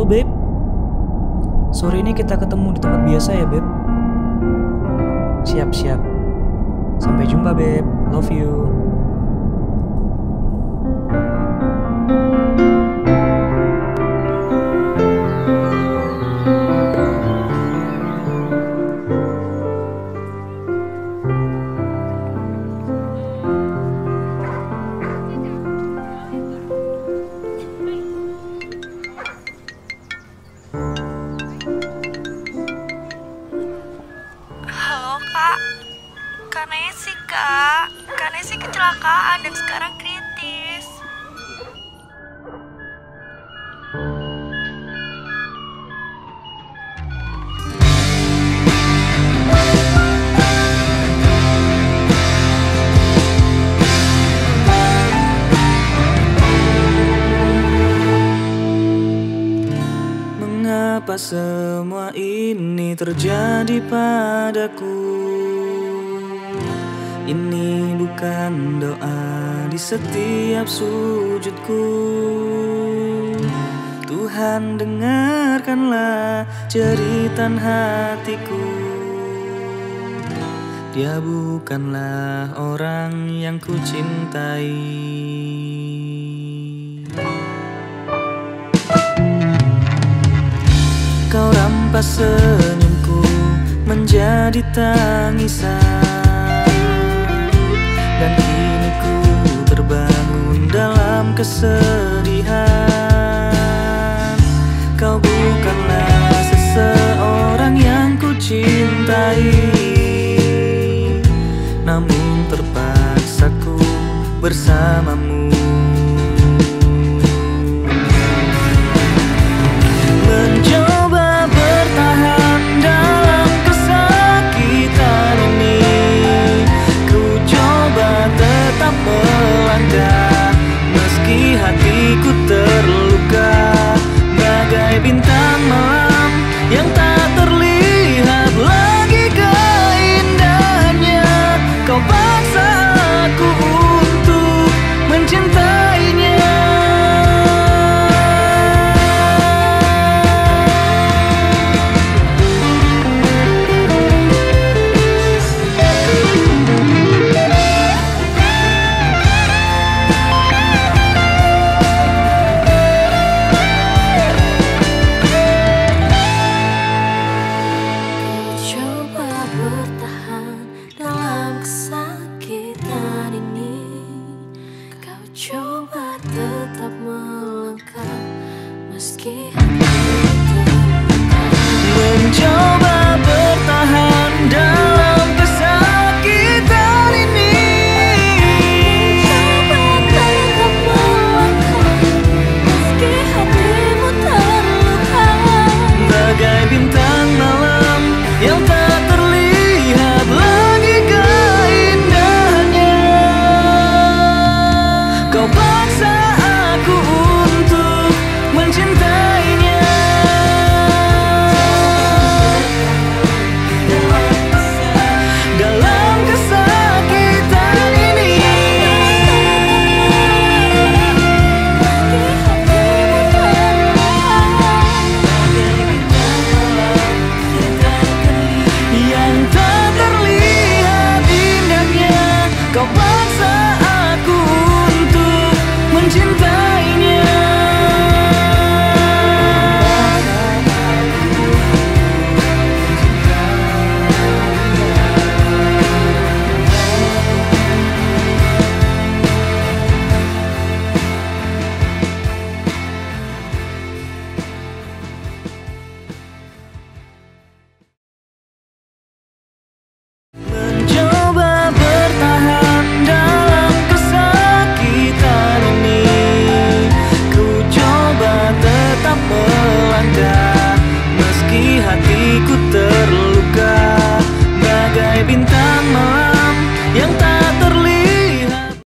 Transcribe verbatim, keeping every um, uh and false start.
Beb. Sore ini kita ketemu di tempat biasa ya, Beb? Siap-siap. Sampai jumpa, Beb. Love you. Halo kak, Kak Nesi kak, Kak Nesi kecelakaan dan sekarang kritis. Mengapa semua ini terjadi padaku? Ini bukan doa di setiap sujudku. Tuhan, dengarkanlah jeritan hatiku. Dia bukanlah orang yang ku cintai. Kau rampas senyumku menjadi tangisan, dan kini ku terbangun dalam kesedihan. Kau bukanlah seseorang yang ku cintai, namun terpaksa ku bersamamu. Mencoba bertahan dalam kesakitan ini, ku coba tetap melangkah meski hatiku terluka. Bagai bintang malam yang tak terlihat lagi keindahannya, kau paksa aku untuk mencintai.